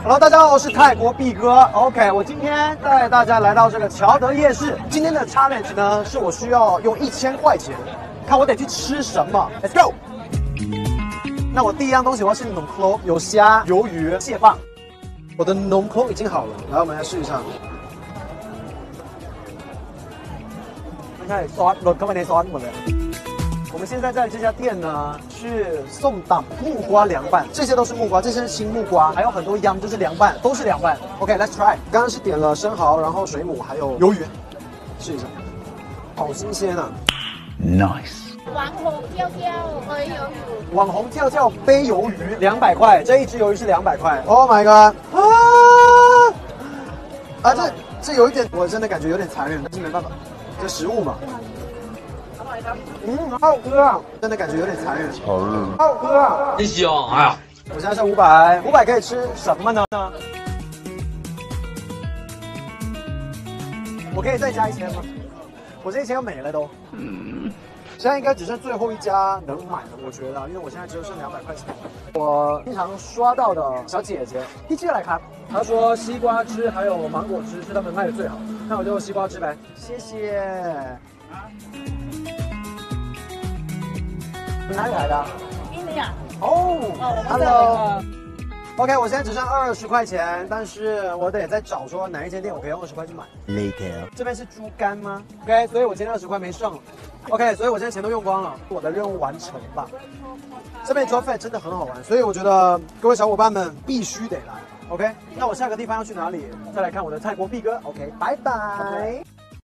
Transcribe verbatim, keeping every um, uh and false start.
Hello， 大家好，我是泰国毕哥。OK， 我今天带大家来到这个乔德夜市。今天的 challenge 呢，是我需要用一千块钱，看我得去吃什么。Let's go。那我第一样东西我要吃浓口，有虾、鱿鱼、蟹棒。我的浓口已经好了，来我们来试一下。你看ซอสรสเข้าไปในซอสหมดเลย。我们现在在这家店呢，是送档木瓜凉拌，这些都是木瓜，这些是青木瓜，还有很多秧，就是凉拌，都是凉拌。OK，let's try。刚刚是点了生蚝，然后水母，还有鱿鱼，试一下，好新鲜啊 ！Nice。 网红跳跳杯鱿鱼， 网红跳跳杯鱿鱼两百块，这一只鱿鱼是两百块。Oh my god！ 啊啊，这这有一点，我真的感觉有点残忍，但是没办法，这食物嘛。嗯，好好吃啊！真的感觉有点残忍。好热，好好吃啊！真香！哎呀，我现在是五百，五百可以吃什么呢？我可以再加一千吗？我这一千要没了都。嗯，现在应该只剩最后一家能买的，我觉得，因为我现在只有剩两百块钱。我经常刷到的小姐姐一起来看，她说西瓜汁还有芒果汁是他们卖的最好，那我就西瓜汁呗。谢谢。你哪里来的？ 印尼啊。 哦、 哦 ，Hello。OK， 我现在只剩二十块钱，但是我得再找说哪一间店我可以用二十块去买。Later。这边是猪肝吗 ？OK， 所以我今天二十块没剩。OK， 所以我现在钱都用光了，我的任务完成吧。这边 Jodd 真的很好玩，所以我觉得各位小伙伴们必须得来。OK， 那我下个地方要去哪里？再来看我的泰国毕哥。OK， 拜拜。